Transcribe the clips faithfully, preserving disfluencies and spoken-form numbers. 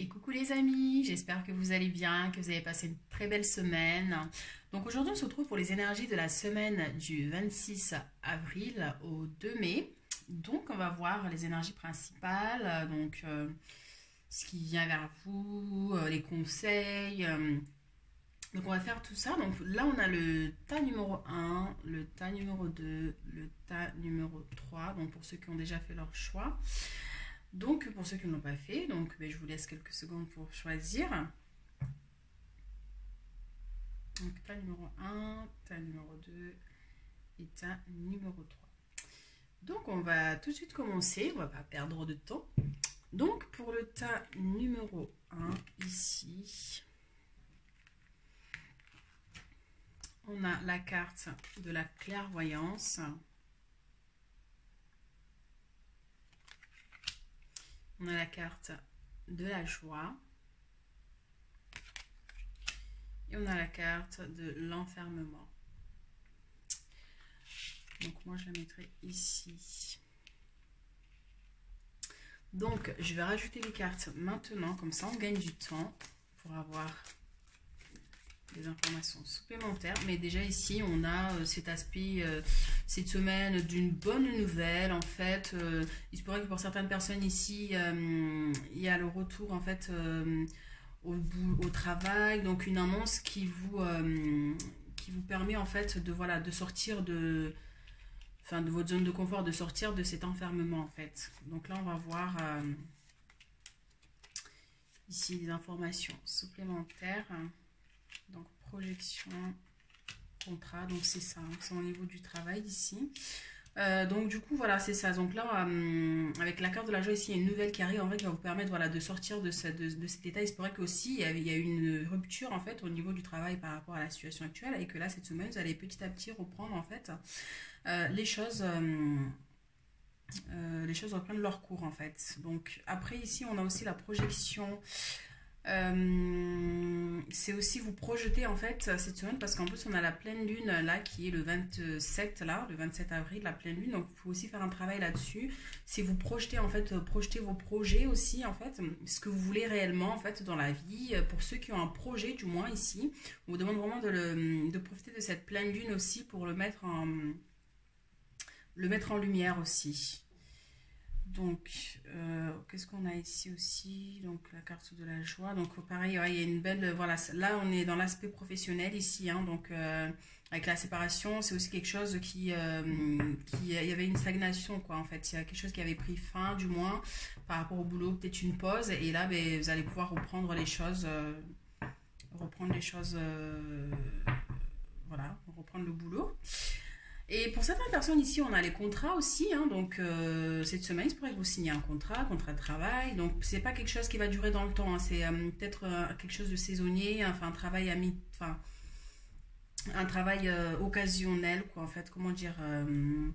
Et coucou les amis, j'espère que vous allez bien, que vous avez passé une très belle semaine. Donc aujourd'hui on se retrouve pour les énergies de la semaine du vingt-six avril au deux mai. Donc on va voir les énergies principales, donc euh, ce qui vient vers vous, euh, les conseils. euh. Donc on va faire tout ça. Donc là on a le tas numéro un, le tas numéro deux, le tas numéro trois. Donc pour ceux qui ont déjà fait leur choix. Donc pour ceux qui ne l'ont pas fait, donc ben, je vous laisse quelques secondes pour choisir. Donc tas numéro un, tas numéro deux et tas numéro trois. Donc on va tout de suite commencer, on ne va pas perdre de temps. Donc pour le tas numéro un ici, on a la carte de la clairvoyance. On a la carte de la joie. Et on a la carte de l'enfermement. Donc moi je la mettrai ici. Donc je vais rajouter les cartes maintenant, comme ça on gagne du temps pour avoir des informations supplémentaires. Mais déjà ici on a euh, cet aspect euh, cette semaine d'une bonne nouvelle en fait. Euh, il se pourrait que pour certaines personnes ici euh, il y a le retour en fait euh, au, au travail, donc une annonce qui vous euh, qui vous permet en fait de voilà de sortir de enfin de votre zone de confort, de sortir de cet enfermement en fait. Donc là on va voir euh, ici des informations supplémentaires. Donc projection, contrat, donc c'est ça, hein, c'est au niveau du travail ici. Euh, donc du coup voilà c'est ça. Donc là euh, avec la carte de la joie ici il y a une nouvelle qui arrive en fait qui va vous permettre voilà de sortir de, ce, de, de cet état. Il se pourrait qu'aussi il y, avait, il y a une rupture en fait au niveau du travail par rapport à la situation actuelle et que là cette semaine vous allez petit à petit reprendre en fait euh, les choses euh, euh, les choses reprennent leur cours en fait. Donc après ici on a aussi la projection. Euh, c'est aussi vous projeter en fait cette semaine parce qu'en plus on a la pleine lune là qui est le vingt-sept là, le vingt-sept avril, la pleine lune. Donc il faut aussi faire un travail là-dessus. C'est vous projeter en fait, projeter vos projets aussi en fait, ce que vous voulez réellement en fait dans la vie. Pour ceux qui ont un projet du moins ici, on vous demande vraiment de, le, de profiter de cette pleine lune aussi pour le mettre en, le mettre en lumière aussi. Donc, euh, qu'est-ce qu'on a ici aussi? Donc, la carte de la joie. Donc, pareil, ouais, il y a une belle... Voilà, là, on est dans l'aspect professionnel ici. Hein, donc, euh, avec la séparation, c'est aussi quelque chose qui, euh, qui... Il y avait une stagnation, quoi, en fait. Il y a quelque chose qui avait pris fin, du moins, par rapport au boulot. Peut-être une pause. Et là, ben, vous allez pouvoir reprendre les choses... Euh, reprendre les choses... Euh, voilà, reprendre le boulot. Et pour certaines personnes ici, on a les contrats aussi. Hein, donc, euh, cette semaine, il pourrait que vous signiez un contrat, contrat de travail. Donc, c'est pas quelque chose qui va durer dans le temps. Hein, c'est euh, peut-être euh, quelque chose de saisonnier, enfin, un travail à mi... Enfin, un travail euh, occasionnel, quoi, en fait. Comment dire euh,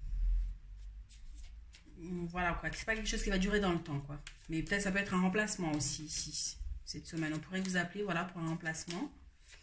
Voilà, quoi. C'est pas quelque chose qui va durer dans le temps, quoi. Mais peut-être ça peut être un remplacement aussi, ici, cette semaine. On pourrait vous appeler, voilà, pour un remplacement.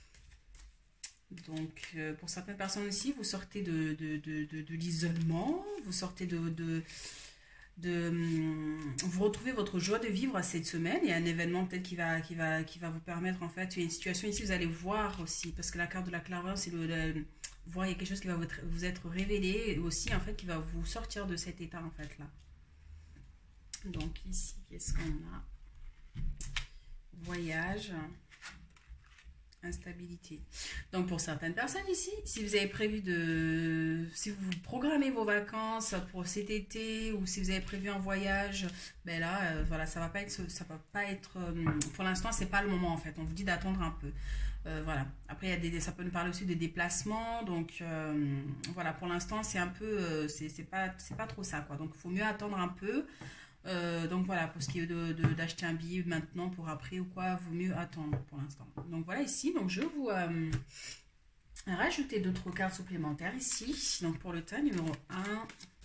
Donc, euh, pour certaines personnes aussi, vous sortez de, de, de, de, de l'isolement, vous sortez de, de, de... hum, Vous retrouvez votre joie de vivre cette semaine. Il y a un événement peut-être qui va, qui, va, qui va vous permettre, en fait, il y a une situation ici, vous allez voir aussi, parce que la carte de la clairvoyance, c'est le, le... Voir, il y a quelque chose qui va vous, vous être révélé, et aussi, en fait, qui va vous sortir de cet état, en fait, là. Donc, ici, qu'est-ce qu'on a? Voyage. Instabilité. Donc pour certaines personnes ici, si vous avez prévu de... Si vous programmez vos vacances pour cet été ou si vous avez prévu un voyage, ben là, euh, voilà, ça va pas être... Ça va pas être euh, pour l'instant, c'est pas le moment en fait. On vous dit d'attendre un peu. Euh, voilà. Après, il y a des, ça peut nous parler aussi de déplacements. Donc euh, voilà, pour l'instant, c'est un peu... Euh, c'est pas, c'est pas trop ça, quoi. Donc il faut mieux attendre un peu. Euh, donc voilà, pour ce qui est de, de, d'acheter un billet maintenant pour après ou quoi, vaut mieux attendre pour l'instant. Donc voilà ici, donc je vous euh, rajouter d'autres cartes supplémentaires ici. Donc pour le tas numéro un.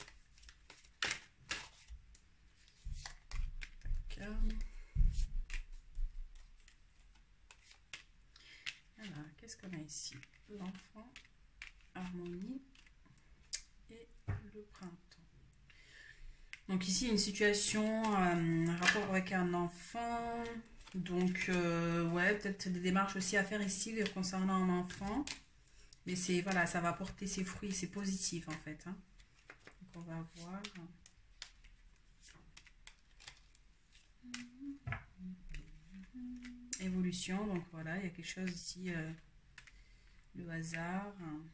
Alors, qu'est-ce qu'on a ici? L'enfant, harmonie et le printemps. Donc ici, une situation, euh, un rapport avec un enfant. Donc, euh, ouais, peut-être des démarches aussi à faire ici concernant un enfant. Mais c'est, voilà, ça va porter ses fruits, c'est positif en fait, hein. Donc, on va voir. Évolution, donc voilà, il y a quelque chose ici, euh, le hasard.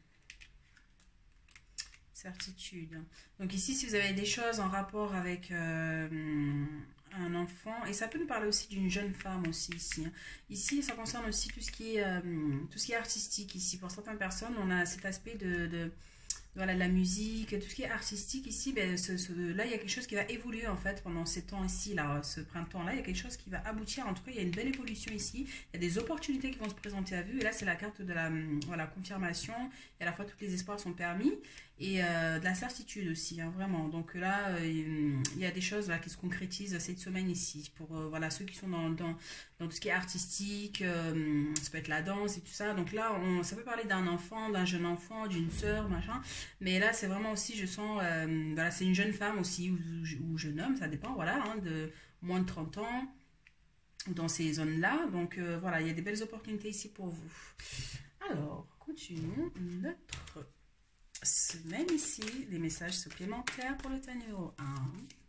Certitude. Donc ici, si vous avez des choses en rapport avec euh, un enfant, et ça peut nous parler aussi d'une jeune femme aussi ici, hein. Ici, ça concerne aussi tout ce qui est, euh, tout ce qui est artistique ici. Pour certaines personnes, on a cet aspect de, de voilà, la musique, tout ce qui est artistique ici, ben, ce, ce- là, il y a quelque chose qui va évoluer en fait pendant ces temps ici, là, ce printemps-là. Il y a quelque chose qui va aboutir. En tout cas, il y a une belle évolution ici. Il y a des opportunités qui vont se présenter à vous. Et là, c'est la carte de la hum, voilà, confirmation. Et à la fois, tous les espoirs sont permis. Et euh, de la certitude aussi, hein, vraiment. Donc là, euh, il y a des choses là, qui se concrétisent cette semaine ici. Pour euh, voilà, ceux qui sont dans, dans, dans tout ce qui est artistique, euh, ça peut être la danse et tout ça. Donc là, on, ça peut parler d'un enfant, d'un jeune enfant, d'une sœur, machin. Mais là, c'est vraiment aussi, je sens, euh, voilà, c'est une jeune femme aussi, ou, ou jeune homme, ça dépend, voilà, hein, de moins de trente ans, dans ces zones-là. Donc euh, voilà, il y a des belles opportunités ici pour vous. Alors, continuons notre semaine ici, des messages supplémentaires pour le tas numéro un.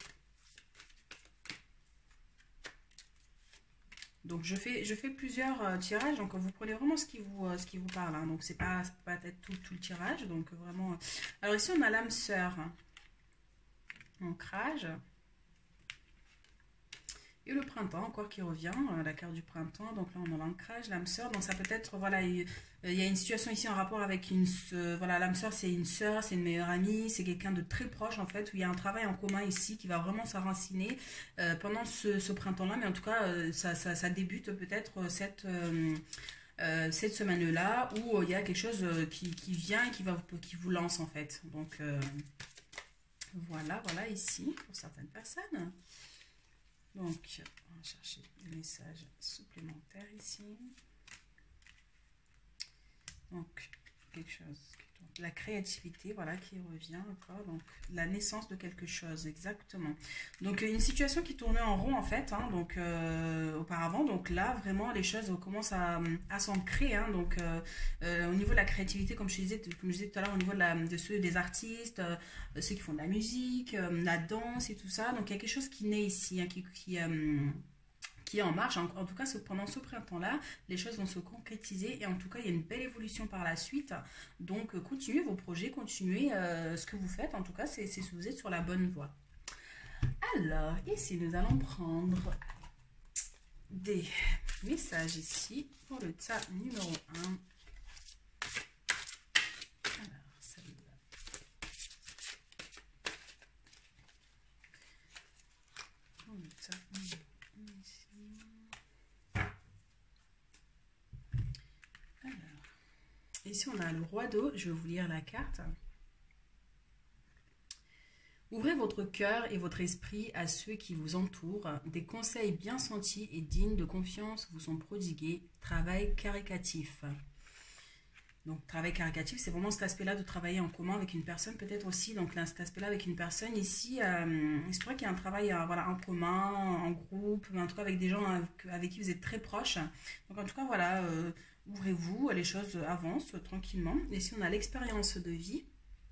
Donc je fais, je fais plusieurs euh, tirages, donc vous prenez vraiment ce qui vous, euh, ce qui vous parle, hein. Donc c'est pas, ça peut pas être tout, tout le tirage, donc vraiment. Alors ici on a l'âme sœur, hein. Ancrage. Et le printemps, encore qui revient, euh, la carte du printemps. Donc là, on a l'ancrage, l'âme sœur. Donc ça peut être, voilà, il il y a une situation ici en rapport avec une, euh, voilà, l'âme sœur, c'est une sœur, c'est une meilleure amie, c'est quelqu'un de très proche en fait, où il y a un travail en commun ici qui va vraiment s'enraciner euh, pendant ce, ce printemps-là. Mais en tout cas, euh, ça, ça, ça débute peut-être cette, euh, euh, cette semaine-là, où euh, il y a quelque chose euh, qui, qui vient et qui, va, qui vous lance en fait. Donc euh, voilà, voilà ici, pour certaines personnes. Donc, on va chercher des messages supplémentaires ici. Donc, quelque chose. Donc, la créativité, voilà, qui revient encore. Donc, la naissance de quelque chose, exactement. Donc, une situation qui tournait en rond, en fait, hein, donc, euh, auparavant. Donc là, vraiment, les choses commencent à, à s'ancrer. Hein, donc, euh, euh, au niveau de la créativité, comme je disais, comme je disais tout à l'heure, au niveau de, la, de ceux des artistes, euh, ceux qui font de la musique, euh, la danse et tout ça. Donc, il y a quelque chose qui naît ici, hein, qui... qui euh, qui est en marche. En, en tout cas, ce, pendant ce printemps-là, les choses vont se concrétiser et en tout cas, il y a une belle évolution par la suite. Donc, euh, continuez vos projets, continuez euh, ce que vous faites. En tout cas, c'est si vous êtes sur la bonne voie. Alors, ici, nous allons prendre des messages ici pour le tas numéro un. Alors, celle-là. Pour le tas numéro un ici. Alors, ici on a le roi d'eau, je vais vous lire la carte. Ouvrez votre cœur et votre esprit à ceux qui vous entourent. Des conseils bien sentis et dignes de confiance vous sont prodigués. Travail caricatif. Donc, travail caricatif, c'est vraiment cet aspect-là de travailler en commun avec une personne, peut-être aussi. Donc, là, cet aspect-là avec une personne ici, euh, il se pourrait qu'il y ait un travail euh, voilà, en commun, en groupe, mais en tout cas avec des gens avec, avec qui vous êtes très proches. Donc, en tout cas, voilà, euh, ouvrez-vous, les choses avancent tranquillement. Et ici, on a l'expérience de vie.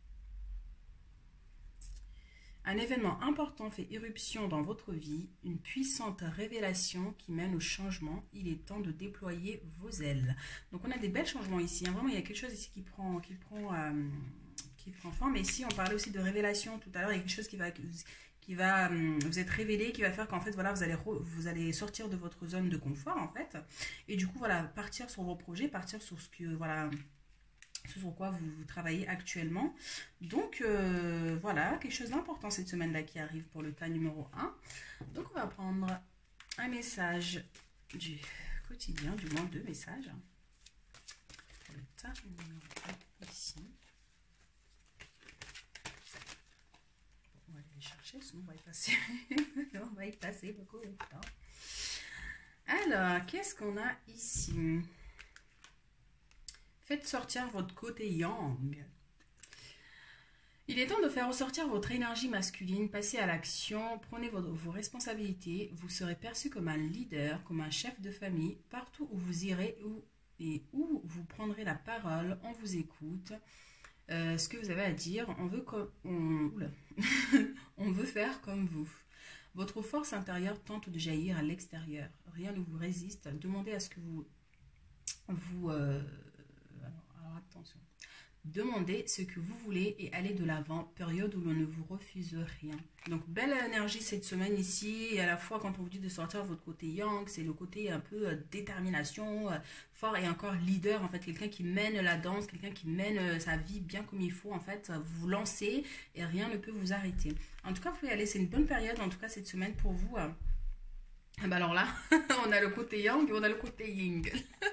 Un événement important fait irruption dans votre vie, une puissante révélation qui mène au changement. Il est temps de déployer vos ailes. Donc on a des belles changements ici, hein. Vraiment il y a quelque chose ici qui prend, qui prend, euh, qui prend forme. Et ici on parlait aussi de révélation tout à l'heure, il y a quelque chose qui va, qui va euh, vous être révélé, qui va faire qu'en fait voilà vous allez, vous allez sortir de votre zone de confort en fait. Et du coup voilà, partir sur vos projets, partir sur ce que voilà... ce sur quoi vous, vous travaillez actuellement. Donc euh, voilà, quelque chose d'important cette semaine-là qui arrive pour le tas numéro un. Donc on va prendre un message du quotidien, du moins deux messages. Pour le tas numéro un ici. Bon, on va aller les chercher, sinon on va y passer, on va y passer beaucoup de temps. Alors, qu'est-ce qu'on a ici ? Faites sortir votre côté yang. Il est temps de faire ressortir votre énergie masculine, passez à l'action, prenez vos, vos responsabilités, vous serez perçu comme un leader, comme un chef de famille, partout où vous irez où, et où vous prendrez la parole, on vous écoute. Euh, ce que vous avez à dire, on veut, comme, on, on veut faire comme vous. Votre force intérieure tente de jaillir à l'extérieur, rien ne vous résiste, demandez à ce que vous... vous euh, alors, alors attention. Demandez ce que vous voulez et allez de l'avant, période où l'on ne vous refuse rien. Donc, belle énergie cette semaine ici. Et à la fois, quand on vous dit de sortir votre côté yang, c'est le côté un peu euh, détermination, euh, fort et encore leader. En fait, quelqu'un qui mène la danse, quelqu'un qui mène euh, sa vie bien comme il faut. En fait, vous vous lancez et rien ne peut vous arrêter. En tout cas, vous pouvez y aller. C'est une bonne période, en tout cas, cette semaine pour vous. Euh. Ah bah alors là, on a le côté yang et on a le côté yin.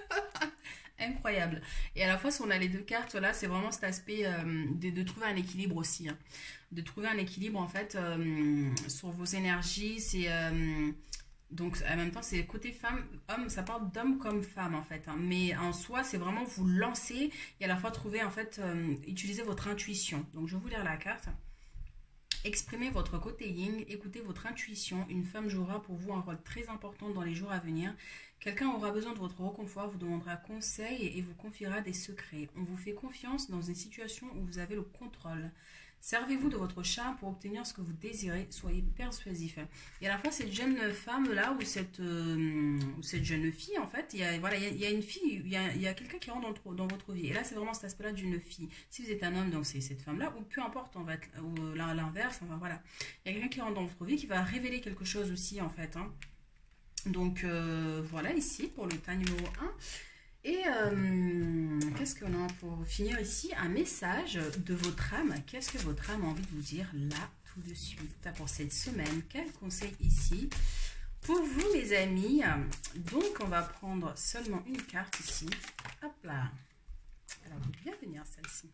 Incroyable. Et à la fois, si on a les deux cartes là, c'est vraiment cet aspect euh, de, de trouver un équilibre aussi. Hein. De trouver un équilibre en fait euh, sur vos énergies. C'est euh, donc en même temps, c'est côté femme, homme, ça parle d'homme comme femme en fait. Hein. Mais en soi, c'est vraiment vous lancer et à la fois trouver en fait, euh, utiliser votre intuition. Donc je vais vous lire la carte. Exprimez votre côté yin, écoutez votre intuition. Une femme jouera pour vous un rôle très important dans les jours à venir. Quelqu'un aura besoin de votre réconfort, vous demandera conseil et vous confiera des secrets. On vous fait confiance dans une situation où vous avez le contrôle. Servez-vous de votre charme pour obtenir ce que vous désirez. Soyez persuasif. Et à la fois, cette jeune femme-là ou cette, euh, ou cette jeune fille, en fait, il y a, voilà, il y a, il y a une fille, il y a, il y a quelqu'un qui rentre dans, dans votre vie. Et là, c'est vraiment cet aspect-là d'une fille. Si vous êtes un homme, donc c'est cette femme-là, ou peu importe, en fait, ou l'inverse, enfin voilà. Il y a quelqu'un qui rentre dans votre vie qui va révéler quelque chose aussi, en fait. Hein. Donc, euh, voilà, ici, pour le tas numéro un. Et euh, qu'est-ce qu'on a pour finir ici? Un message de votre âme. Qu'est-ce que votre âme a envie de vous dire là, tout de suite, pour cette semaine? Quel conseil ici pour vous, mes amis? Donc, on va prendre seulement une carte ici. Hop là. Elle va bien venir, celle-ci.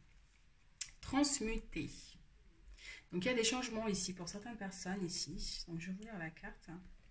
Transmuter. Donc, il y a des changements ici pour certaines personnes ici. Donc, je vais vous lire la carte.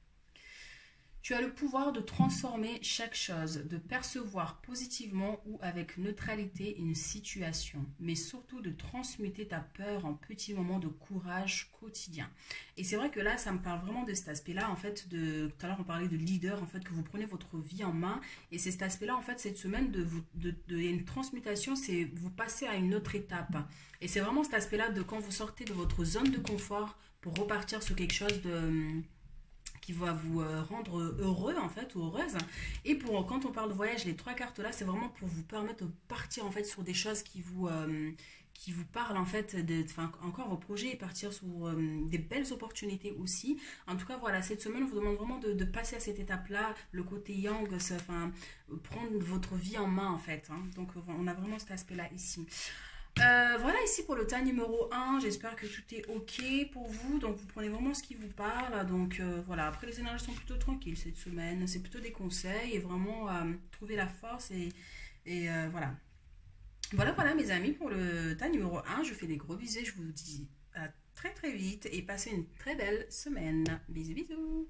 Tu as le pouvoir de transformer chaque chose, de percevoir positivement ou avec neutralité une situation, mais surtout de transmuter ta peur en petits moments de courage quotidien. Et c'est vrai que là, ça me parle vraiment de cet aspect-là, en fait, de, tout à l'heure on parlait de leader, en fait, que vous prenez votre vie en main, et c'est cet aspect-là, en fait, cette semaine, de, vous, de, de, y a une transmutation, c'est vous passez à une autre étape. Et c'est vraiment cet aspect-là de quand vous sortez de votre zone de confort pour repartir sur quelque chose de... qui va vous rendre heureux en fait ou heureuse. Et pour quand on parle de voyage, les trois cartes là, c'est vraiment pour vous permettre de partir en fait sur des choses qui vous euh, qui vous parlent en fait, de, enfin encore vos projets et partir sur euh, des belles opportunités aussi. En tout cas voilà, cette semaine on vous demande vraiment de, de passer à cette étape là, le côté yang, enfin prendre votre vie en main en fait. Hein. Donc on a vraiment cet aspect là ici. Euh, voilà ici pour le tas numéro un, j'espère que tout est ok pour vous, donc vous prenez vraiment ce qui vous parle, donc euh, voilà, après les énergies sont plutôt tranquilles cette semaine, c'est plutôt des conseils et vraiment euh, trouver la force et, et euh, voilà. Voilà voilà mes amis pour le tas numéro un, je vous fais des gros bisous, je vous dis à très très vite et passez une très belle semaine, bisous bisous.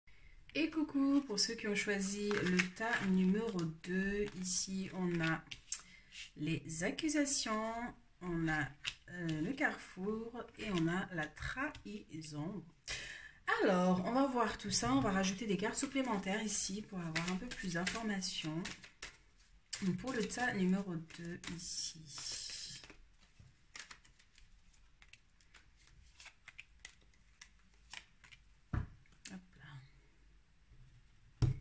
Et coucou pour ceux qui ont choisi le tas numéro deux, ici on a les accusations, on a euh, le carrefour et on a la trahison. Alors, on va voir tout ça, on va rajouter des cartes supplémentaires ici pour avoir un peu plus d'informations. Pour le tas numéro deux ici. Hop là.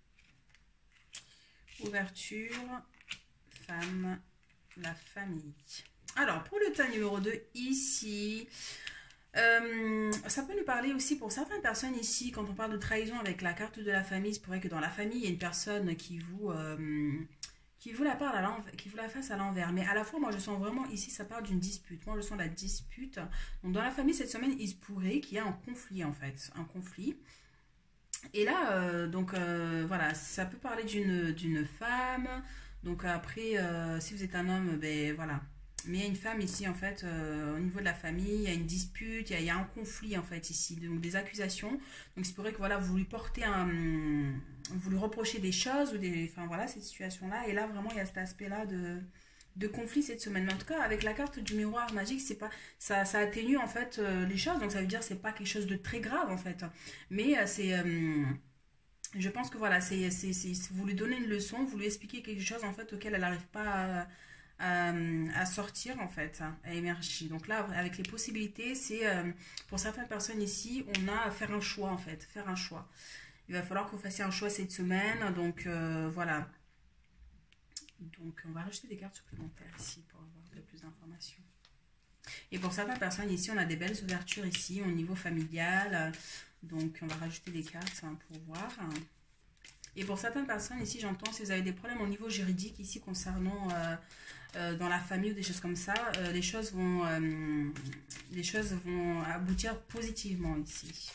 Ouverture. Femme, la famille. Alors, pour le tas numéro deux, ici, euh, ça peut nous parler aussi pour certaines personnes ici, quand on parle de trahison avec la carte de la famille, c'est pourrait que dans la famille, il y a une personne qui vous, euh, qui vous la parle à l'envers, qui vous la fasse à l'envers. Mais à la fois, moi, je sens vraiment ici, ça parle d'une dispute. Moi, je sens la dispute. Donc, dans la famille, cette semaine, il se pourrait qu'il y ait un conflit, en fait. Un conflit. Et là, euh, donc, euh, voilà, ça peut parler d'une d'une femme. Donc après, euh, si vous êtes un homme, ben voilà. Mais il y a une femme ici, en fait, euh, au niveau de la famille, il y a une dispute, il y a, il y a un conflit, en fait, ici. Donc des accusations. Donc c'est pourrait que, voilà, vous lui portez un... Vous lui reprochez des choses, ou des... Enfin voilà, cette situation-là. Et là, vraiment, il y a cet aspect-là de... de conflits cette semaine. Mais en tout cas, avec la carte du miroir magique, c'est pas, ça, ça atténue en fait euh, les choses. Donc ça veut dire que c'est pas quelque chose de très grave en fait. Mais euh, c'est... euh, je pense que voilà, c'est, c'est, c'est, vous lui donnez une leçon, vous lui expliquez quelque chose en fait auquel elle n'arrive pas à, à, à sortir en fait, à émerger. Donc là, avec les possibilités, c'est euh, pour certaines personnes ici, on a à faire un choix en fait, faire un choix. Il va falloir que vous fassiez un choix cette semaine, donc euh, voilà. Donc on va rajouter des cartes supplémentaires ici pour avoir un peu plus d'informations. Et pour certaines personnes ici, on a des belles ouvertures ici au niveau familial. Donc on va rajouter des cartes hein, pour voir. Et pour certaines personnes ici, j'entends si vous avez des problèmes au niveau juridique ici concernant euh, euh, dans la famille ou des choses comme ça, euh, les choses vont euh, les choses vont aboutir positivement ici.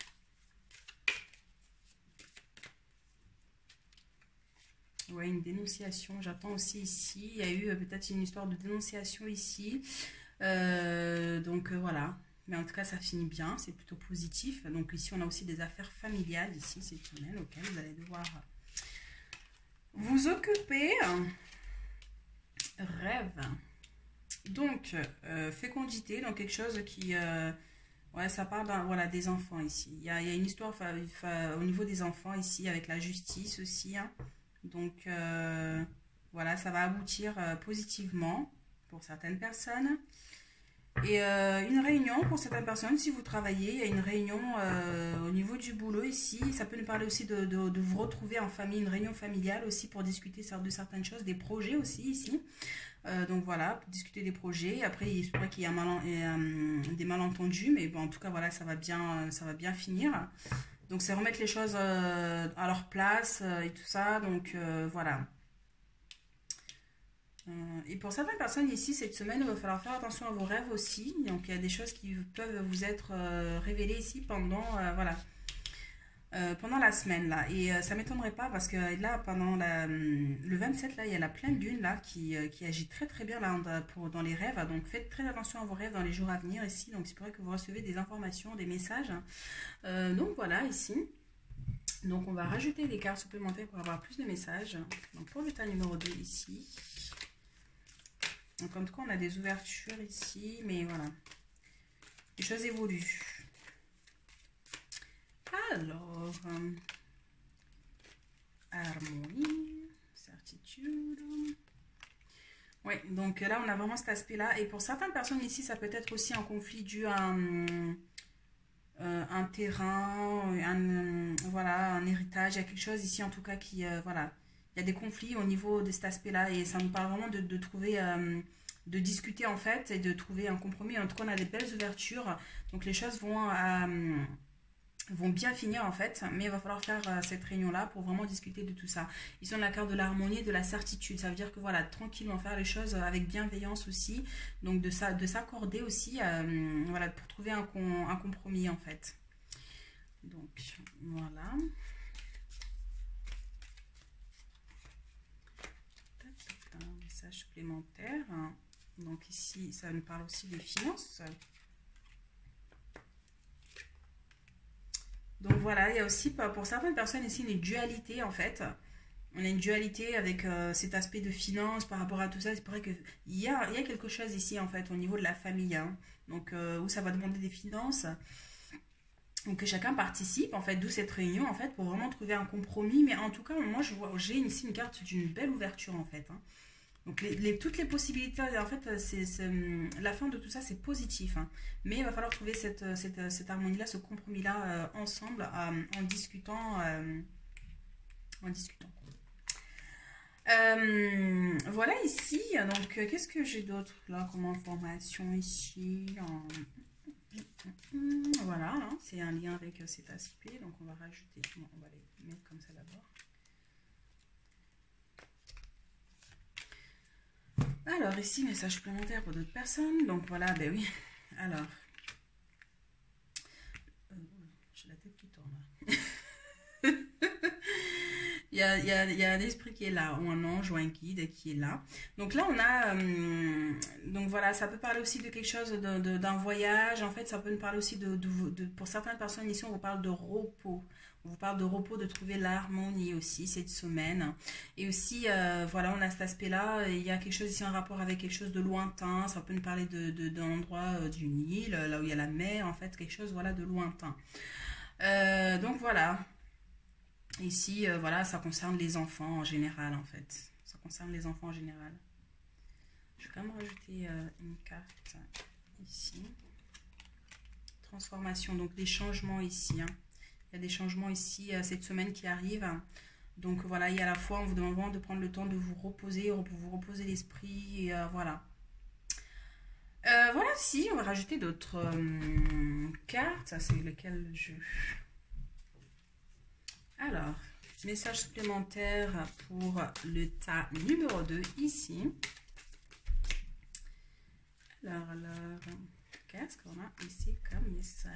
Ouais, une dénonciation. J'attends aussi ici. Il y a eu euh, peut-être une histoire de dénonciation ici. Euh, donc euh, voilà. Mais en tout cas, ça finit bien. C'est plutôt positif. Donc ici, on a aussi des affaires familiales ici cette semaine auxquelles vous allez devoir vous occuper. Rêve. Donc, euh, fécondité. Donc quelque chose qui... Euh, ouais, ça parle ben, voilà, des enfants ici. Il y a, il y a une histoire fa, fa, au niveau des enfants ici avec la justice aussi. Hein. Donc, euh, voilà, ça va aboutir euh, positivement pour certaines personnes. Et euh, une réunion pour certaines personnes, si vous travaillez, il y a une réunion euh, au niveau du boulot ici. Ça peut nous parler aussi de, de, de vous retrouver en famille, une réunion familiale aussi pour discuter de certaines choses, des projets aussi ici. Euh, donc voilà, pour discuter des projets. Après, il se pourrait qu'il y ait un mal, euh, des malentendus, mais bon, en tout cas, voilà, ça va bien, ça va bien finir. Donc c'est remettre les choses euh, à leur place euh, et tout ça. Donc euh, voilà. Euh, et pour certaines personnes ici, cette semaine, il va falloir faire attention à vos rêves aussi. Donc il y a des choses qui peuvent vous être euh, révélées ici pendant, euh, voilà, euh, pendant la semaine là. Et euh, ça ne m'étonnerait pas parce que là, pendant la, le vingt-sept, là, il y a la pleine lune là qui, euh, qui agit très très bien là, pour, dans les rêves. Donc faites très attention à vos rêves dans les jours à venir ici. Donc c'est pourrait que vous recevez des informations, des messages. Euh, donc voilà ici. Donc on va rajouter des cartes supplémentaires pour avoir plus de messages. Donc pour l'état numéro deux ici. Donc en tout cas on a des ouvertures ici, mais voilà. Les choses évoluent. Alors, euh, harmonie, certitude. Oui, donc là on a vraiment cet aspect-là. Et pour certaines personnes ici, ça peut être aussi un conflit dû à un... Euh, un terrain, un, euh, voilà, un héritage, il y a quelque chose ici en tout cas qui, euh, voilà, il y a des conflits au niveau de cet aspect-là et ça nous parle vraiment de, de trouver, euh, de discuter en fait et de trouver un compromis. En tout cas, on a des belles ouvertures, donc les choses vont, euh, vont bien finir en fait, mais il va falloir faire euh, cette réunion-là pour vraiment discuter de tout ça. Ils ont la carte de l'harmonie et de la certitude, ça veut dire que voilà, tranquillement faire les choses avec bienveillance aussi, donc de, ça, de s'accorder aussi, euh, voilà, pour trouver un, un compromis en fait. Donc voilà. Un message supplémentaire. Donc ici, ça nous parle aussi des finances. Donc voilà, il y a aussi pour certaines personnes ici une dualité en fait. On a une dualité avec euh, cet aspect de finance par rapport à tout ça. C'est vrai qu'il y a, il y a quelque chose ici en fait au niveau de la famille. Hein. Donc euh, où ça va demander des finances. Donc que chacun participe en fait, d'où cette réunion en fait pour vraiment trouver un compromis. Mais en tout cas, moi je vois, j'ai ici une carte d'une belle ouverture en fait. Hein. Donc les, les, toutes les possibilités, en fait, c'est, c'est, la fin de tout ça, c'est positif. Hein. Mais il va falloir trouver cette, cette, cette harmonie-là, ce compromis-là euh, ensemble, euh, en discutant. Euh, en discutant. Euh, voilà ici, donc qu'est-ce que j'ai d'autre là comme information ici? Voilà, hein, c'est un lien avec cet aspect, donc on va rajouter, bon, on va les mettre comme ça d'abord. Alors ici, message supplémentaire pour d'autres personnes. Donc voilà, ben oui. Alors, euh, j'ai la tête qui tourne. il, y a, il, y a, il y a un esprit qui est là, ou un ange, ou un guide qui est là. Donc là, on a... Euh, donc voilà, ça peut parler aussi de quelque chose, de, de, d'un voyage. En fait, ça peut nous parler aussi de, de, de... Pour certaines personnes ici, on vous parle de repos. On vous parle de repos, de trouver l'harmonie aussi cette semaine. Et aussi, euh, voilà, on a cet aspect-là. Il y a quelque chose ici en rapport avec quelque chose de lointain. Ça peut nous parler de, de, d'un endroit euh, du Nil, là où il y a la mer, en fait, quelque chose, voilà, de lointain. Euh, donc voilà. Ici, euh, voilà, ça concerne les enfants en général, en fait. Ça concerne les enfants en général. Je vais quand même rajouter euh, une carte ici. Transformation, donc des changements ici. Hein. Il y a des changements ici euh, cette semaine qui arrivent. Donc voilà, il y a à la fois, on vous demande vraiment de prendre le temps de vous reposer, vous reposer l'esprit, et euh, voilà. Euh, voilà, si, on va rajouter d'autres euh, cartes. C'est lequel je... Alors, message supplémentaire pour le tas numéro deux ici. Alors, alors, qu'est-ce qu'on a ici comme message?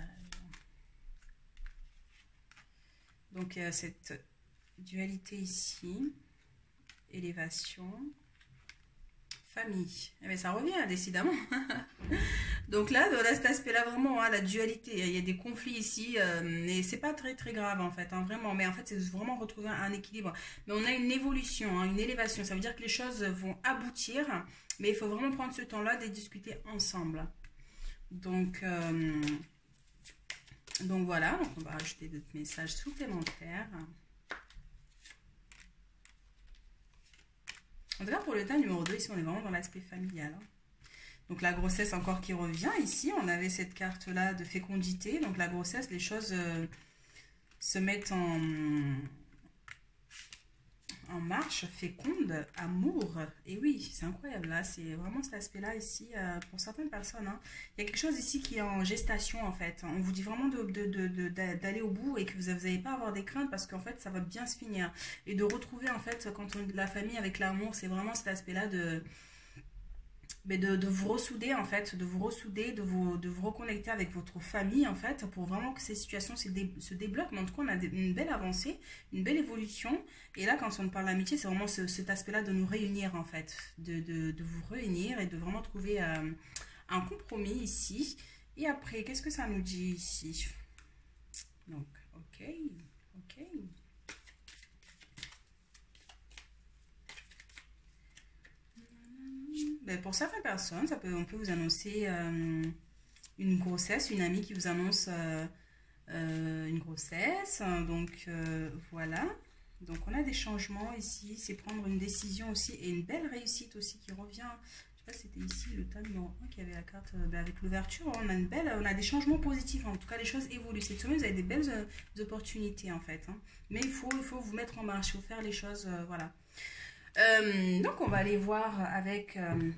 Donc, il y a cette dualité ici, élévation, famille. Eh bien, ça revient, décidément. Donc là, dans cet aspect-là, vraiment, hein, la dualité, il y a des conflits ici, euh, mais c'est pas très très grave en fait, hein, vraiment. Mais en fait, c'est vraiment retrouver un équilibre. Mais on a une évolution, hein, une élévation. Ça veut dire que les choses vont aboutir, mais il faut vraiment prendre ce temps-là de discuter ensemble. Donc, euh, donc voilà, donc on va rajouter d'autres messages supplémentaires. En tout cas, pour le tas numéro deux, ici, on est vraiment dans l'aspect familial. Hein. Donc la grossesse encore qui revient. Ici, on avait cette carte-là de fécondité. Donc la grossesse, les choses euh, se mettent en, en marche, féconde, amour. Et oui, c'est incroyable. Là, c'est vraiment cet aspect-là ici euh, pour certaines personnes. Hein. Il y a quelque chose ici qui est en gestation en fait. On vous dit vraiment de, de, de, de, d'aller au bout et que vous n'allez pas avoir des craintes parce qu'en fait, ça va bien se finir. Et de retrouver en fait, quand on la famille avec l'amour, c'est vraiment cet aspect-là de... Mais de, de vous ressouder en fait, de vous ressouder, de vous, de vous reconnecter avec votre famille en fait, pour vraiment que ces situations se, dé, se débloquent. Mais en tout cas, on a des, une belle avancée, une belle évolution. Et là, quand on parle d'amitié, c'est vraiment ce, cet aspect-là de nous réunir en fait, de, de, de vous réunir et de vraiment trouver euh, un compromis ici. Et après, qu'est-ce que ça nous dit ici? Donc, ok, ok. Ben, pour certaines personnes, ça peut, on peut vous annoncer euh, une grossesse, une amie qui vous annonce euh, euh, une grossesse. Donc euh, voilà. Donc on a des changements ici, c'est prendre une décision aussi et une belle réussite aussi qui revient. Je sais pas si c'était ici le tas numéro un qui avait la carte euh, ben, avec l'ouverture. On a une belle, on a des changements positifs. En tout cas, les choses évoluent. Cette semaine, vous avez des belles euh, opportunités en fait. Hein. Mais il faut, il faut vous mettre en marche, il faut faire les choses, euh, voilà. Euh, donc on va aller voir avec euh,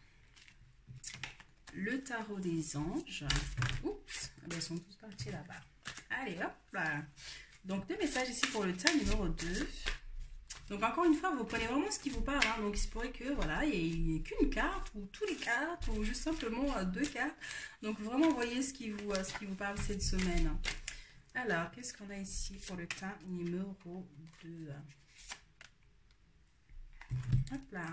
le tarot des anges. Oups, ah ben, ils sont tous partis là-bas. Allez, hop là. Donc deux messages ici pour le tas numéro deux. Donc encore une fois, vous prenez vraiment ce qui vous parle. Hein. Donc il se pourrait que voilà, il n'y ait qu'une carte ou tous les cartes ou juste simplement euh, deux cartes. Donc vraiment voyez ce qui vous, euh, ce qui vous parle cette semaine. Alors, qu'est-ce qu'on a ici pour le tas numéro deux? Hop là.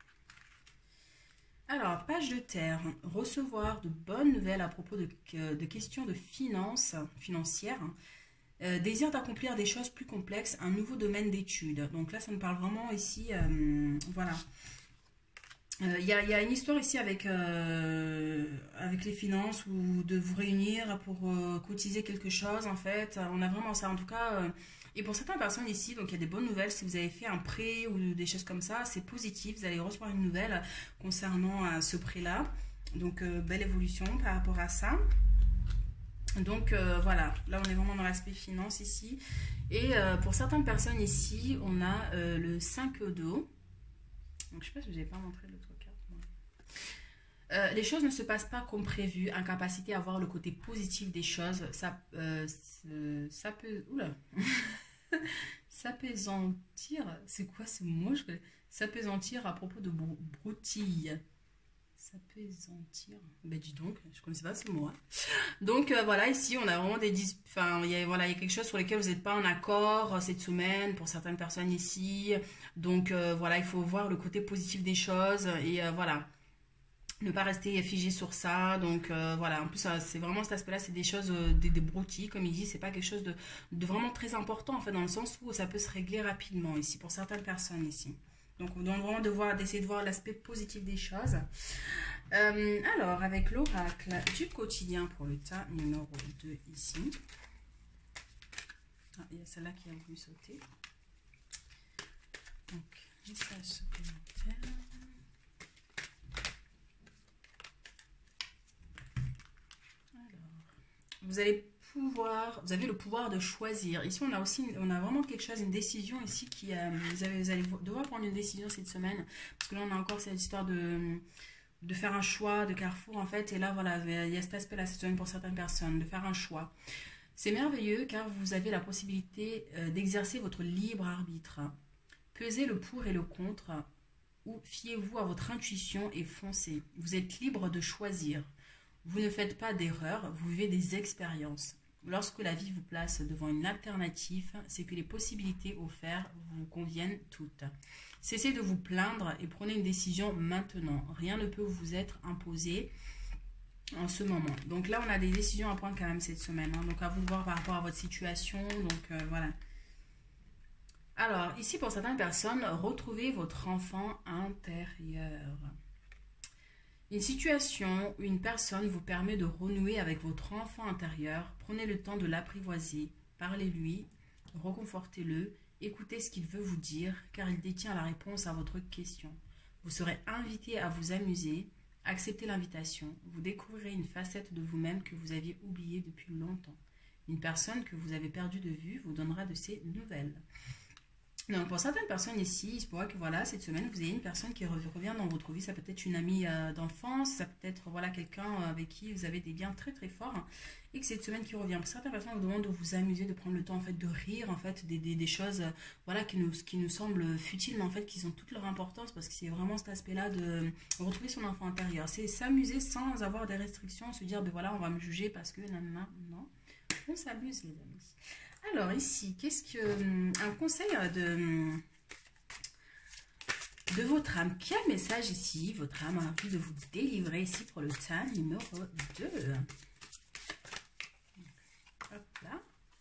Alors, page de terre. Recevoir de bonnes nouvelles à propos de, de questions de finances financières. Euh, désir d'accomplir des choses plus complexes, un nouveau domaine d'études. Donc là, ça me parle vraiment ici, euh, voilà. Il euh, y, y a une histoire ici avec, euh, avec les finances ou de vous réunir pour euh, cotiser quelque chose, en fait. On a vraiment ça, en tout cas... Euh, et pour certaines personnes ici, donc il y a des bonnes nouvelles. Si vous avez fait un prêt ou des choses comme ça, c'est positif. Vous allez recevoir une nouvelle concernant euh, ce prêt-là. Donc, euh, belle évolution par rapport à ça. Donc, euh, voilà. Là, on est vraiment dans l'aspect finance ici. Et euh, pour certaines personnes ici, on a euh, le cinq d'eau. Donc, je ne sais pas si vous n'avez pas montré l'autre carte. Euh, les choses ne se passent pas comme prévu. Incapacité à voir le côté positif des choses. Ça, euh, ça peut... Oula S'apaisantir, c'est quoi ce mot? S'apaisantir à propos de broutille. S'apaisantir. Ben dis donc, je ne connaissais pas ce mot. Hein. Donc euh, voilà, ici on a vraiment des dis... enfin, il y a, voilà, il y a quelque chose sur lequel vous n'êtes pas en accord cette semaine pour certaines personnes ici. Donc euh, voilà, il faut voir le côté positif des choses et euh, voilà. ne pas rester figé sur ça. Donc euh, voilà, en plus c'est vraiment cet aspect là, c'est des choses, euh, des, des broutilles comme il dit, c'est pas quelque chose de, de vraiment très important en fait, dans le sens où ça peut se régler rapidement ici pour certaines personnes ici. Donc on doit vraiment devoir d'essayer de voir l'aspect positif des choses. Euh, alors avec l'oracle du quotidien pour le tas numéro deux ici. Ah, il y a celle-là qui a voulu sauter. Donc message supplémentaire. Vous allez pouvoir, vous avez le pouvoir de choisir. Ici, on a aussi, on a vraiment quelque chose, une décision ici qui, euh, vous, avez, vous allez devoir prendre une décision cette semaine, parce que là, on a encore cette histoire de, de faire un choix, de carrefour en fait. Et là, voilà, il y a cet aspect-là cette semaine pour certaines personnes, de faire un choix. C'est merveilleux car vous avez la possibilité euh, d'exercer votre libre arbitre. Pesez le pour et le contre, ou fiez-vous à votre intuition et foncez. Vous êtes libre de choisir. Vous ne faites pas d'erreurs, vous vivez des expériences. Lorsque la vie vous place devant une alternative, c'est que les possibilités offertes vous conviennent toutes. Cessez de vous plaindre et prenez une décision maintenant. Rien ne peut vous être imposé en ce moment. Donc là, on a des décisions à prendre quand même cette semaine. Hein. Donc à vous de voir par rapport à votre situation. Donc euh, voilà. Alors, ici pour certaines personnes, retrouvez votre enfant intérieur. Une situation où une personne vous permet de renouer avec votre enfant intérieur, prenez le temps de l'apprivoiser, parlez-lui, reconfortez-le, écoutez ce qu'il veut vous dire, car il détient la réponse à votre question. Vous serez invité à vous amuser, acceptez l'invitation, vous découvrirez une facette de vous-même que vous aviez oubliée depuis longtemps. Une personne que vous avez perdue de vue vous donnera de ses nouvelles. Donc pour certaines personnes ici, il se pourrait que voilà, cette semaine, vous ayez une personne qui revient dans votre vie. Ça peut être une amie euh, d'enfance, ça peut être voilà, quelqu'un avec qui vous avez des liens très très forts. Hein, et que cette semaine qui revient. Pour certaines personnes, on vous demande de vous amuser, de prendre le temps en fait, de rire en fait, des, des, des choses euh, voilà, qui, nous, qui nous semblent futiles, mais en fait qui ont toute leur importance parce que c'est vraiment cet aspect-là de retrouver son enfant intérieur. C'est s'amuser sans avoir des restrictions, se dire ben voilà, on va me juger parce que non, non, non. On s'amuse les amis. Alors ici, qu'est-ce que un conseil de, de votre âme? Quel message ici votre âme a envie de vous délivrer ici pour le tas numéro deux? Hop là.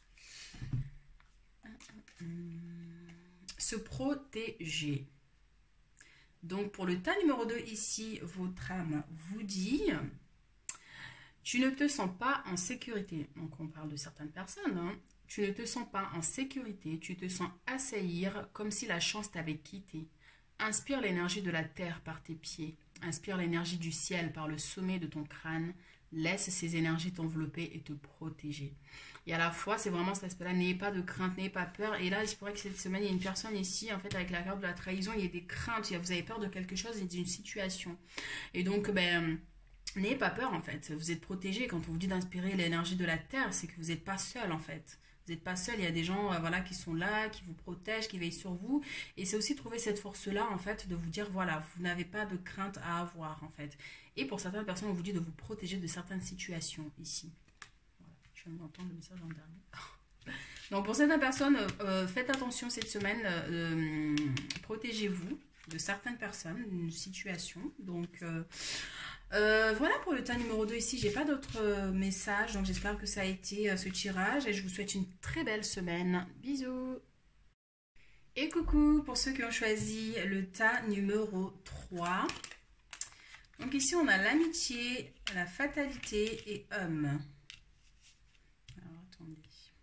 Se protéger. Donc pour le tas numéro deux ici, votre âme vous dit: tu ne te sens pas en sécurité. Donc on parle de certaines personnes, hein. Tu ne te sens pas en sécurité, tu te sens assaillir comme si la chance t'avait quitté. Inspire l'énergie de la terre par tes pieds. Inspire l'énergie du ciel par le sommet de ton crâne. Laisse ces énergies t'envelopper et te protéger. Et à la fois, c'est vraiment cet aspect-là, n'ayez pas de crainte, n'ayez pas peur. Et là, il se pourrait que cette semaine, il y a une personne ici, en fait, avec la carte de la trahison, il y a des craintes, vous avez peur de quelque chose et d'une situation. Et donc, ben... n'ayez pas peur en fait, vous êtes protégé. Quand on vous dit d'inspirer l'énergie de la terre, c'est que vous n'êtes pas seul en fait. Vous n'êtes pas seul, il y a des gens euh, voilà, qui sont là, qui vous protègent, qui veillent sur vous. Et c'est aussi trouver cette force-là en fait, de vous dire voilà, vous n'avez pas de crainte à avoir en fait. Et pour certaines personnes, on vous dit de vous protéger de certaines situations ici. Voilà, je viens d'entendre le message en dernier. Donc pour certaines personnes, euh, faites attention cette semaine, euh, protégez-vous de certaines personnes, d'une situation. Donc... Euh, Euh, voilà pour le tas numéro deux ici, j'ai pas d'autres euh, messages, donc j'espère que ça a été euh, ce tirage et je vous souhaite une très belle semaine. Bisous. Et coucou pour ceux qui ont choisi le tas numéro trois. Donc ici on a l'amitié, la fatalité et homme. Alors attendez.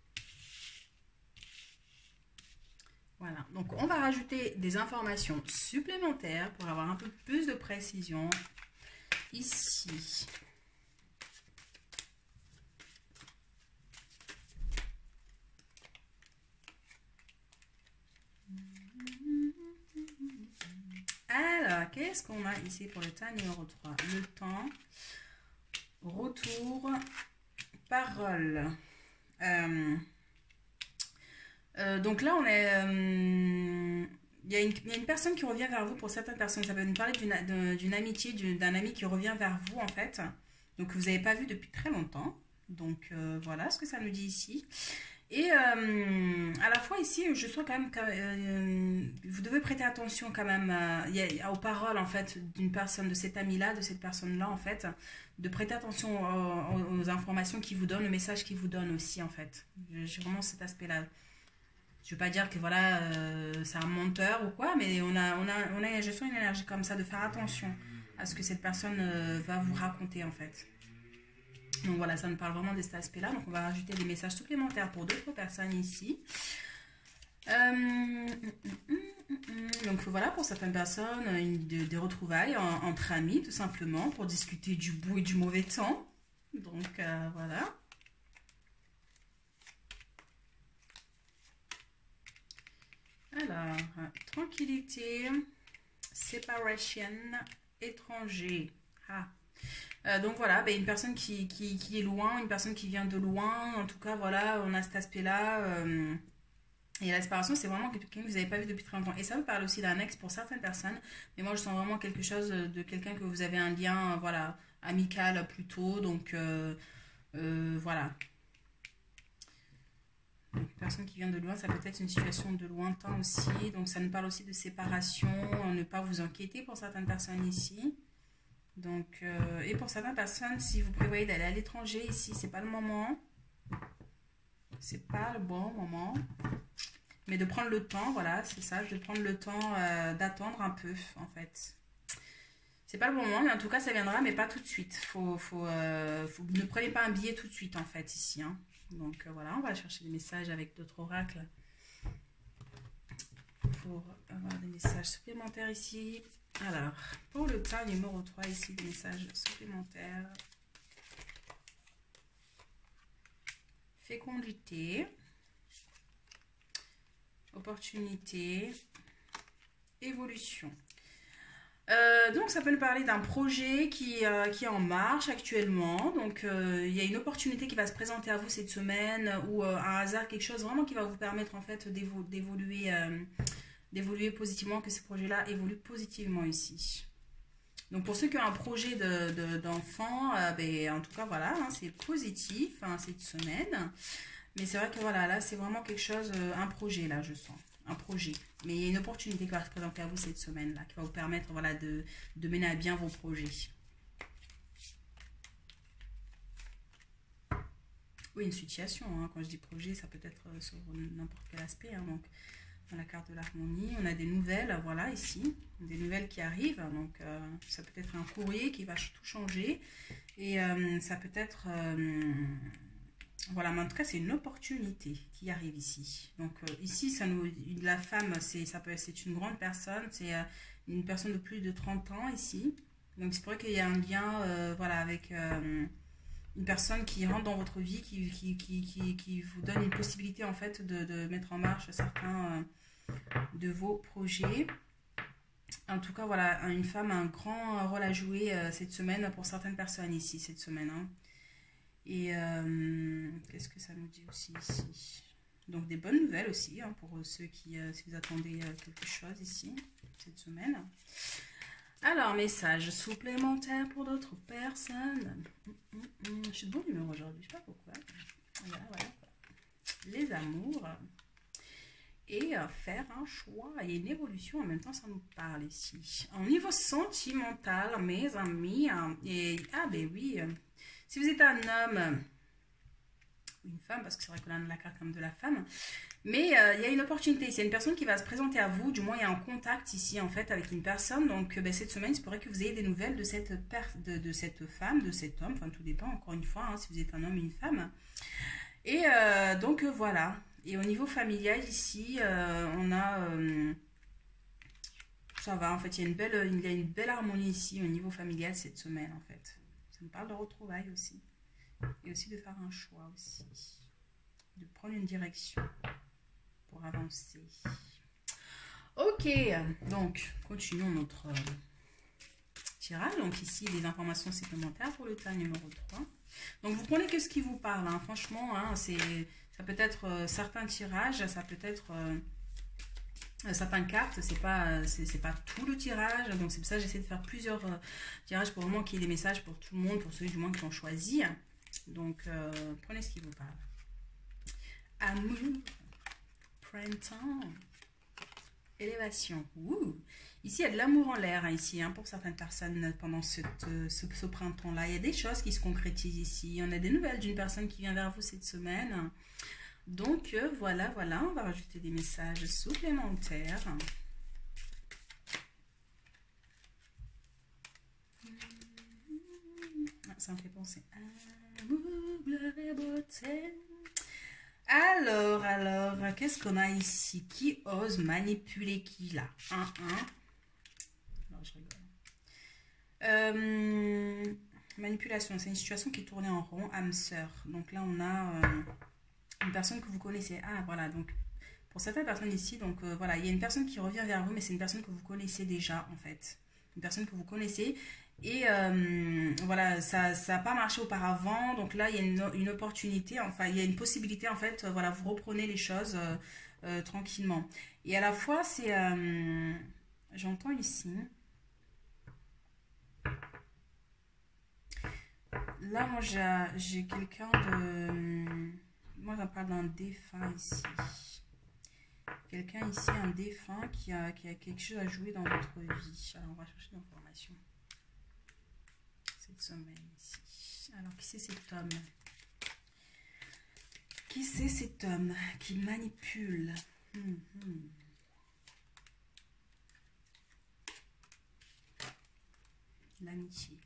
Voilà, donc on va rajouter des informations supplémentaires pour avoir un peu plus de précision. Ici, alors qu'est-ce qu'on a ici pour le tas numéro trois? Le temps, retour, parole. Euh, euh, donc là on est euh, Il y, a une, il y a une personne qui revient vers vous. Pour certaines personnes, ça peut nous parler d'une amitié, d'un ami qui revient vers vous en fait, donc que vous n'avez pas vu depuis très longtemps. Donc euh, voilà ce que ça nous dit ici. Et euh, à la fois ici, je sens quand même que euh, vous devez prêter attention quand même euh, y a- y a aux paroles en fait d'une personne, de cet ami-là, de cette personne-là en fait, de prêter attention aux, aux- aux informations qu'il vous donne, le message qu'il vous donne aussi en fait. J'ai vraiment cet aspect-là. Je veux pas dire que voilà, euh, c'est un menteur ou quoi, mais on a, on a, on a, je sens une énergie comme ça de faire attention à ce que cette personne euh, va vous raconter en fait. Donc voilà, ça nous parle vraiment de cet aspect-là. Donc on va rajouter des messages supplémentaires pour d'autres personnes ici. Euh, donc voilà, pour certaines personnes, une, de- des retrouvailles en- entre amis, tout simplement, pour discuter du beau et du mauvais temps. Donc euh, voilà. Alors, tranquillité, séparation, étranger. Ah. Euh, donc voilà, ben, une personne qui, qui, qui est loin, une personne qui vient de loin. En tout cas, voilà, on a cet aspect-là. euh, et la séparation, c'est vraiment quelqu'un que vous n'avez pas vu depuis très longtemps. Et ça me parle aussi d'un ex pour certaines personnes. Mais moi, je sens vraiment quelque chose de quelqu'un que vous avez un lien, euh, voilà, amical plutôt. Donc euh, euh, voilà. Donc, une personne qui vient de loin, ça peut être une situation de lointain aussi. Donc ça nous parle aussi de séparation, euh, ne pas vous inquiéter pour certaines personnes ici. Donc, euh, et pour certaines personnes, si vous prévoyez d'aller à l'étranger ici, c'est pas le moment. C'est pas le bon moment. Mais de prendre le temps, voilà, c'est ça, de prendre le temps euh, d'attendre un peu, en fait. C'est pas le bon moment, mais en tout cas, ça viendra, mais pas tout de suite. Faut, faut, euh, faut- ne prenez pas un billet tout de suite, en fait, ici. Hein. Donc, euh, voilà, on va chercher des messages avec d'autres oracles pour avoir des messages supplémentaires ici. Alors, pour le tas numéro trois, ici, des messages supplémentaires. Fécondité. Opportunité. Évolution. Euh, donc ça peut nous parler d'un projet qui, euh, qui est en marche actuellement. Donc euh, il y a une opportunité qui va se présenter à vous cette semaine ou euh, un hasard, quelque chose vraiment qui va vous permettre en fait d'évo- d'évoluer euh, d'évoluer positivement, que ce projet-là évolue positivement ici. Donc pour ceux qui ont un projet de, de- d'enfant, euh, ben, en tout cas voilà, hein, c'est positif hein, cette semaine. Mais c'est vrai que voilà, là c'est vraiment quelque chose, euh, un projet là je sens, un projet. Mais il y a une opportunité qui va se présenter à vous cette semaine là, qui va vous permettre voilà, de, de mener à bien vos projets. Oui, une situation, hein. Quand je dis projet, ça peut être euh, sur n'importe quel aspect. Hein. Donc dans la carte de l'harmonie, on a des nouvelles, voilà ici, des nouvelles qui arrivent. Donc euh, ça peut être un courrier qui va tout changer. Et euh, ça peut être... euh, voilà, mais en tout cas, c'est une opportunité qui arrive ici. Donc euh, ici, ça nous, la femme, c'est ça peut, c'est une grande personne, c'est euh, une personne de plus de trente ans ici. Donc c'est pour qu'il y a un lien euh, voilà, avec euh, une personne qui rentre dans votre vie, qui, qui, qui, qui, qui vous donne une possibilité en fait de, de mettre en marche certains euh, de vos projets. En tout cas, voilà, une femme a un grand rôle à jouer euh, cette semaine pour certaines personnes ici, cette semaine. Hein. Et euh, qu'est-ce que ça nous dit aussi ici? Donc des bonnes nouvelles aussi hein, pour ceux qui, euh, si vous attendez euh, quelque chose ici, cette semaine. Alors, message supplémentaire pour d'autres personnes. Hum, hum, hum. Je suis de bon humeur aujourd'hui, je sais pas pourquoi. Voilà, voilà. Les amours. Et euh, faire un choix et une évolution en même temps, ça nous parle ici. Au niveau sentimental, mes amis, hein, et, ah ben oui, euh, si vous êtes un homme ou une femme, parce que c'est vrai qu'on a la carte comme de la femme, mais euh, il y a une opportunité, c'est une personne qui va se présenter à vous, du moins il y a un contact ici en fait avec une personne, donc euh, ben, cette semaine, il se pourrait que vous ayez des nouvelles de cette, de, de cette femme, de cet homme, enfin tout dépend encore une fois, hein, si vous êtes un homme ou une femme. Et euh, donc euh, voilà. Et au niveau familial ici, euh, on a... euh, ça va, en fait, il y, a une belle, il y a une belle harmonie ici au niveau familial cette semaine, en fait. Ça me parle de retrouvailles aussi. Et aussi de faire un choix aussi. De prendre une direction pour avancer. Ok, donc, continuons notre euh, tirage. Donc ici, des informations supplémentaires pour le tas numéro trois. Donc vous prenez que ce qui vous parle, hein. Franchement, hein, c'est... Ça peut être euh, certains tirages, ça peut être euh, certaines cartes, c'est pas, c'est, c'est pas tout le tirage. Donc c'est pour ça que j'essaie de faire plusieurs euh, tirages pour vraiment qu'il y ait des messages pour tout le monde, pour ceux du moins qui ont choisi. Donc euh, prenez ce qui vous parle. amour, printemps, élévation. Ouh. Ici, il y a de l'amour en l'air, hein, ici, hein, pour certaines personnes pendant cette, ce, ce printemps-là. Il y a des choses qui se concrétisent ici. On a des nouvelles d'une personne qui vient vers vous cette semaine. Donc, euh, voilà, voilà, on va rajouter des messages supplémentaires. Ça me fait penser à amour, gloire et beauté. Alors, alors, qu'est-ce qu'on a ici? Qui ose manipuler qui là? Un, un. Non, je rigole. Euh, manipulation, c'est une situation qui est tournée en rond, âme sœur. Donc là, on a euh, une personne que vous connaissez. Ah, voilà, donc pour certaines personnes ici, donc euh, voilà, il y a une personne qui revient vers vous, mais c'est une personne que vous connaissez déjà, en fait. Une personne que vous connaissez. Et euh, voilà, ça n'a pas marché auparavant. Donc là, il y a une, une opportunité, enfin, il y a une possibilité, en fait, euh, voilà, vous reprenez les choses euh, euh, tranquillement. Et à la fois, c'est... Euh, j'entends ici... Là, moi, j'ai quelqu'un de... Moi, j'en parle d'un défunt ici. Quelqu'un ici, un défunt qui a, qui a quelque chose à jouer dans votre vie. Alors, on va chercher l'information. Cette semaine ici. Alors, qui c'est cet homme? Qui c'est cet homme qui manipule? hum, hum. L'amitié.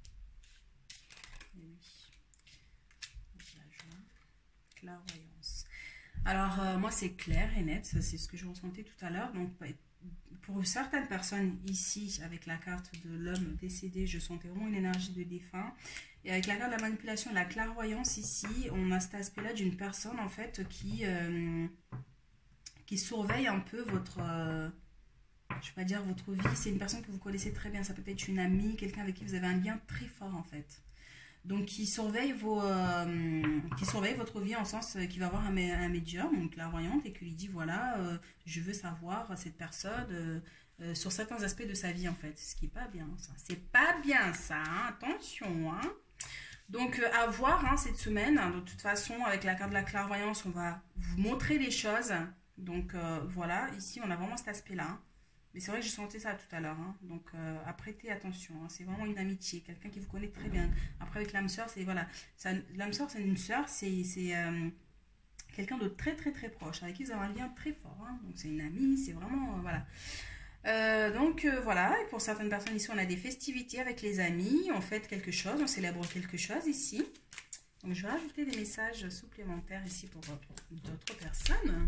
Oui. La joie. Clairvoyance. Alors, euh, moi, c'est clair et net. C'est ce que je ressentais tout à l'heure. Donc, pour certaines personnes ici, avec la carte de l'homme décédé, je sentais vraiment une énergie de défunt. Et avec la carte de la manipulation et la clairvoyance ici, on a cet aspect-là d'une personne, en fait, qui, euh, qui surveille un peu votre... Euh, je vais pas dire votre vie. C'est une personne que vous connaissez très bien. Ça peut être une amie, quelqu'un avec qui vous avez un lien très fort, en fait. Donc, qui surveille, vos, euh, qui surveille votre vie en sens euh, qui va avoir un, un médium, une clairvoyante, et qui lui dit, voilà, euh, je veux savoir cette personne euh, euh, sur certains aspects de sa vie, en fait. Ce qui n'est pas bien, ça. C'est pas bien, ça. Hein. Attention, hein. Donc, euh, à voir hein, cette semaine. De toute façon, avec la carte de la clairvoyance, on va vous montrer les choses. Donc, euh, voilà. Ici, on a vraiment cet aspect-là. Hein. Mais c'est vrai que je sentais ça tout à l'heure. Hein. Donc, euh, à prêter attention. Hein. C'est vraiment une amitié. Quelqu'un qui vous connaît très bien. Après, avec l'âme sœur, c'est... Voilà. L'âme sœur, c'est une sœur. C'est euh, quelqu'un de très, très, très proche. Avec qui vous avez un lien très fort. Hein. Donc, c'est une amie. C'est vraiment... Euh, voilà. Euh, donc, euh, voilà. Et pour certaines personnes, ici, on a des festivités avec les amis. On fête quelque chose. On célèbre quelque chose ici. Donc, je vais rajouter des messages supplémentaires ici pour d'autres personnes.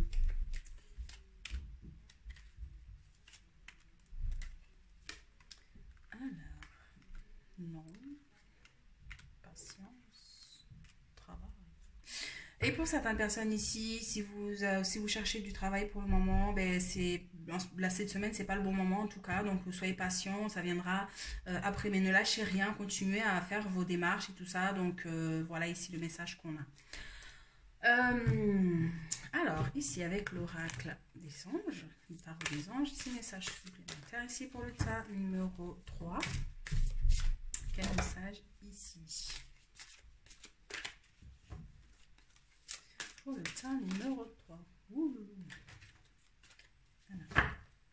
Alors, non, patience, travail. Et pour certaines personnes ici, si vous, euh, si vous cherchez du travail pour le moment, ben c'est là cette semaine, c'est pas le bon moment en tout cas. Donc soyez patient, ça viendra euh, après. Mais ne lâchez rien, continuez à faire vos démarches et tout ça. Donc euh, voilà ici le message qu'on a. Euh, alors, ici avec l'oracle des anges, le tarot des anges, ici message supplémentaire, ici pour le tas numéro trois. Quel message ici? Pour le tas numéro trois. Ouh. Alors.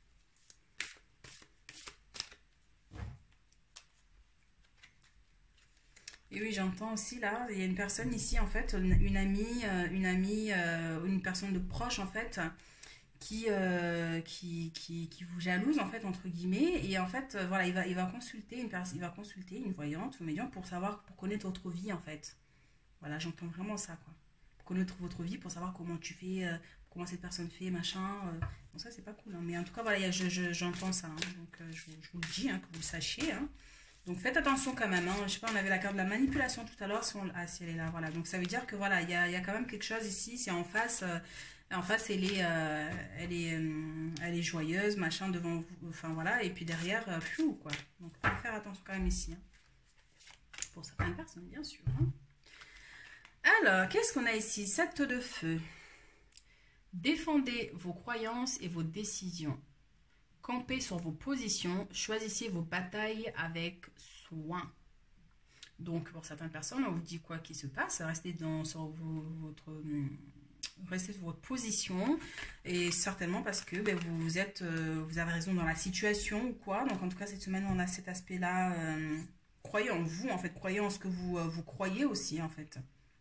Et oui, j'entends aussi là, il y a une personne ici en fait, une, une amie, euh, une amie, euh, une personne de proche en fait, qui, euh, qui, qui, qui vous jalouse en fait entre guillemets. Et en fait, euh, voilà, il va, il va consulter une personne, il va consulter une voyante ou médium pour savoir, pour connaître votre vie en fait. Voilà, j'entends vraiment ça quoi. Pour connaître votre vie, pour savoir comment tu fais, euh, comment cette personne fait, machin. Euh. Bon ça c'est pas cool, hein. Mais en tout cas voilà, je, je, j'entends ça. Hein. Donc euh, je, je vous le dis, hein, que vous le sachiez. Hein. Donc faites attention quand même, hein. Je sais pas, on avait la carte de la manipulation tout à l'heure, si on... ah si elle est là, voilà. Donc ça veut dire que voilà, il y a, y a quand même quelque chose ici, c'est en face, euh, en face elle est, euh, elle, est euh, elle est joyeuse, machin, devant vous, enfin voilà, et puis derrière, euh, pfiou, quoi. Donc faut faire attention quand même ici, hein. Pour certaines personnes, bien sûr. Hein. Alors, qu'est-ce qu'on a ici? Sept de feu. Défendez vos croyances et vos décisions. Campez sur vos positions, choisissez vos batailles avec soin. Donc, pour certaines personnes, on vous dit quoi qui se passe, restez dans, sur vos, votre, restez sur votre position et certainement parce que ben, vous, êtes, euh, vous avez raison dans la situation ou quoi. Donc en tout cas cette semaine on a cet aspect-là. Euh, croyez en vous en fait, croyez en ce que vous, euh, vous croyez aussi en fait.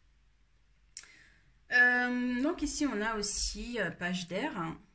Euh, donc ici on a aussi euh, page d'air.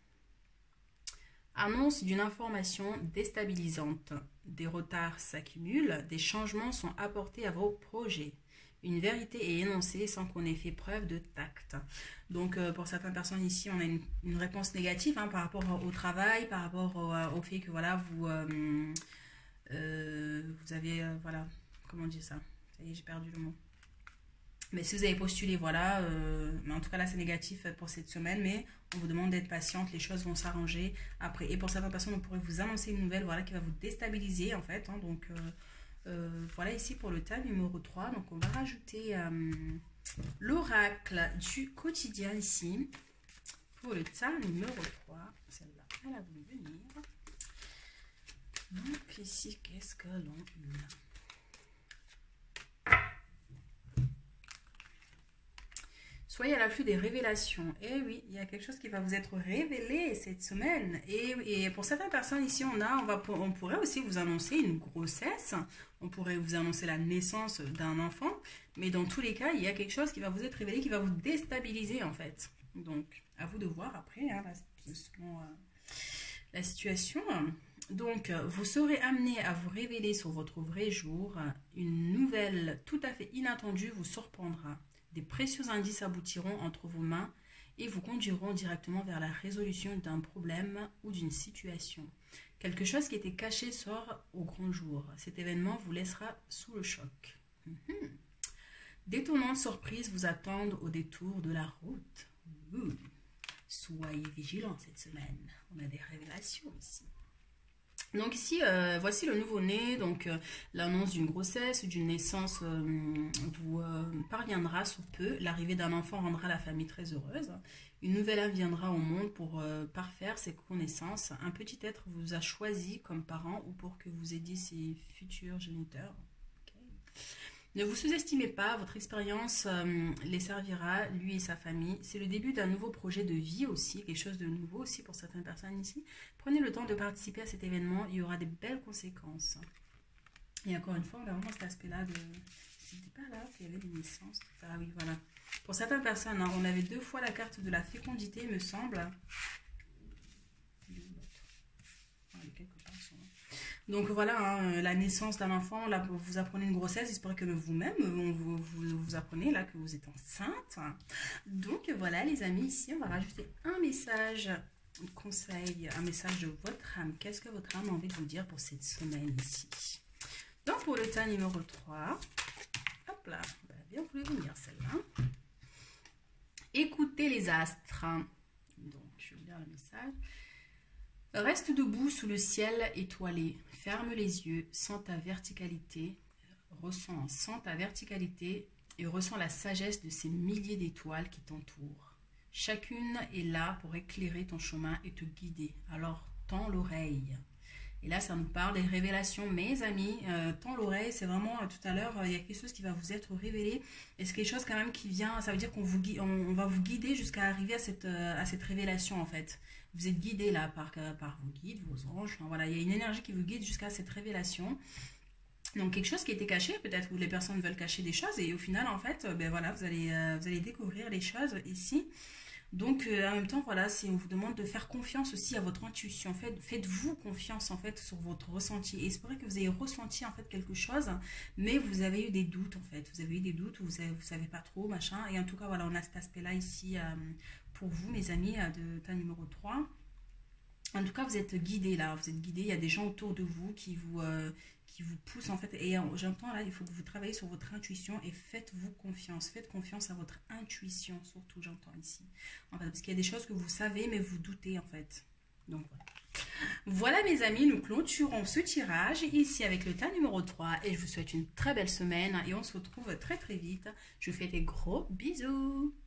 Annonce d'une information déstabilisante. Des retards s'accumulent, des changements sont apportés à vos projets. Une vérité est énoncée sans qu'on ait fait preuve de tact. Donc euh, pour certaines personnes ici, on a une, une réponse négative hein, par rapport au travail, par rapport au, au fait que voilà, vous, euh, euh, vous avez, euh, voilà, comment dire ça? Ça y est, j'ai perdu le mot. Mais si vous avez postulé, voilà, euh, mais en tout cas là c'est négatif pour cette semaine, mais on vous demande d'être patiente, les choses vont s'arranger après. Et pour certaines personnes, on pourrait vous annoncer une nouvelle, voilà, qui va vous déstabiliser en fait. Hein, donc euh, euh, voilà ici pour le tas numéro trois. Donc on va rajouter euh, l'oracle du quotidien ici. Pour le tas numéro trois, celle-là, elle a voulu venir. Donc ici, qu'est-ce que l'on a? Soyez à l'affût des révélations. Et oui, il y a quelque chose qui va vous être révélé cette semaine. Et, et pour certaines personnes ici, on, a, on, va, on pourrait aussi vous annoncer une grossesse. On pourrait vous annoncer la naissance d'un enfant. Mais dans tous les cas, il y a quelque chose qui va vous être révélé, qui va vous déstabiliser en fait. Donc, à vous de voir après, hein, selon euh, la situation. Donc, vous serez amené à vous révéler sur votre vrai jour. Une nouvelle tout à fait inattendue vous surprendra. Des précieux indices aboutiront entre vos mains et vous conduiront directement vers la résolution d'un problème ou d'une situation. Quelque chose qui était caché sort au grand jour. Cet événement vous laissera sous le choc. Mm-hmm. D'étonnantes surprises vous attendent au détour de la route. Ouh. Soyez vigilants cette semaine. On a des révélations ici. Donc ici, euh, voici le nouveau-né, donc euh, l'annonce d'une grossesse ou d'une naissance euh, vous euh, parviendra sous peu. L'arrivée d'un enfant rendra la famille très heureuse. Une nouvelle âme viendra au monde pour euh, parfaire ses connaissances. Un petit être vous a choisi comme parent ou pour que vous aidiez ses futurs géniteurs. Okay. Ne vous sous-estimez pas, votre expérience euh, les servira, lui et sa famille. C'est le début d'un nouveau projet de vie aussi, quelque chose de nouveau aussi pour certaines personnes ici. Prenez le temps de participer à cet événement, il y aura des belles conséquences. Et encore une fois, on a vraiment cet aspect-là de... C'était pas là qu'il y avait des naissances. Ah oui, voilà. Pour certaines personnes, hein, on avait deux fois la carte de la fécondité, il me semble. Donc voilà, hein, la naissance d'un enfant, là vous apprenez une grossesse, il se pourrait que vous-même, vous, vous, vous, vous apprenez là que vous êtes enceinte. Donc voilà les amis, ici on va rajouter un message, un conseil, un message de votre âme. Qu'est-ce que votre âme a envie de vous dire pour cette semaine ici? Donc pour le tas numéro trois, hop là, on va bien voulu venir celle-là. Écoutez les astres. Donc je vais vous lire le message. Reste debout sous le ciel étoilé, ferme les yeux, sens ta verticalité, ressens, sens ta verticalité et ressens la sagesse de ces milliers d'étoiles qui t'entourent. Chacune est là pour éclairer ton chemin et te guider, alors tends l'oreille. Et là, ça nous parle des révélations, mes amis, euh, tends l'oreille, c'est vraiment, euh, tout à l'heure, euh, il y a quelque chose qui va vous être révélé, et c'est quelque chose quand même qui vient, ça veut dire qu'on vous on, on va vous guider jusqu'à arriver à cette, euh, à cette révélation en fait. Vous êtes guidé là par, par vos guides, vos anges. Enfin, voilà, il y a une énergie qui vous guide jusqu'à cette révélation. Donc quelque chose qui était caché, peut-être où les personnes veulent cacher des choses et au final en fait, ben voilà, vous allez, euh, vous allez découvrir les choses ici. Donc euh, en même temps, voilà, si on vous demande de faire confiance aussi à votre intuition, faites, faites-vous confiance en fait sur votre ressenti. Et c'est vrai que vous avez ressenti en fait quelque chose, mais vous avez eu des doutes en fait. Vous avez eu des doutes, vous ne savez pas trop, machin. Et en tout cas, voilà, on a cet aspect-là ici euh, pour vous, mes amis, de tas numéro trois. En tout cas, vous êtes guidés là, vous êtes guidés. Il y a des gens autour de vous qui vous, euh, qui vous poussent en fait. Et j'entends là, il faut que vous travaillez sur votre intuition et faites-vous confiance. Faites confiance à votre intuition, surtout, j'entends ici. En fait, parce qu'il y a des choses que vous savez, mais vous doutez en fait. Donc voilà. Voilà mes amis, nous clôturons ce tirage ici avec le tas numéro trois. Et je vous souhaite une très belle semaine et on se retrouve très très vite. Je vous fais des gros bisous.